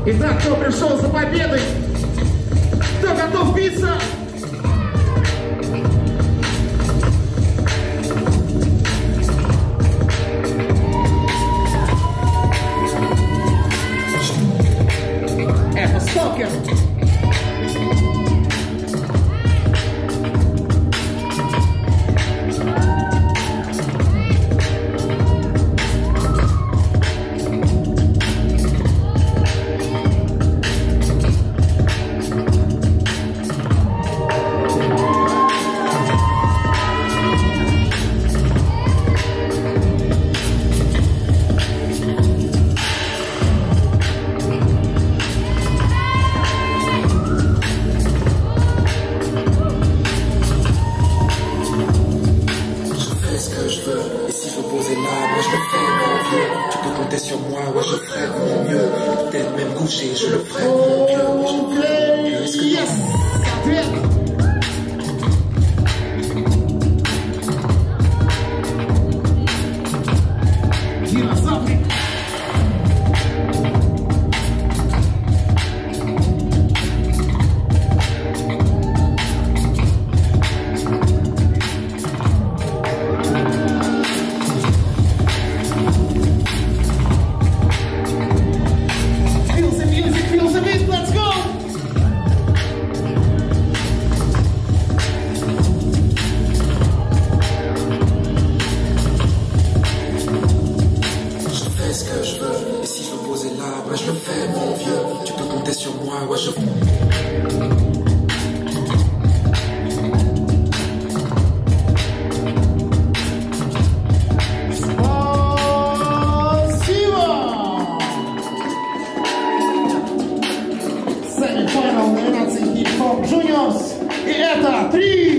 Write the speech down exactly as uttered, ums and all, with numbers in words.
Итак, кто пришел за победой? Кто готов биться? Это Stalker. Et si je posais là, moi je le fais mon vieux. Tu peux compter sur moi, ouais je ferai mon mieux. Peut-être même coucher, je le ferai mon vieux. Je le ferai mon mieux. Est-ce que yes, Dinozavrik. Ce que je veux, et si je veux poser là, bah je le fais mon vieux. Tu peux compter sur moi, ouais je Semifinal номинации Hiphop Juniors. И это три